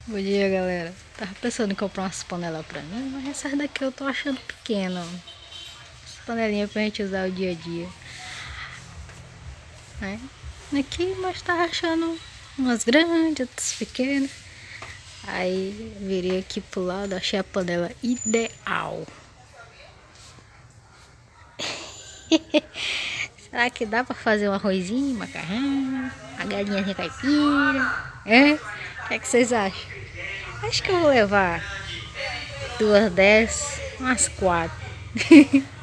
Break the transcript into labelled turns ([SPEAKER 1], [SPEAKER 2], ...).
[SPEAKER 1] Bom dia, galera. Tava pensando em comprar umas panelas pra mim, mas essas daqui eu tô achando pequena. Essa panelinha pra gente usar o dia a dia. Né? Aqui, mas tava achando umas grandes, outras pequenas. Aí virei aqui pro lado, achei a panela ideal. Será que dá pra fazer um arrozinho, macarrão, a galinha caipira? É? O que é que vocês acham? Acho que eu vou levar duas dessas, umas quatro.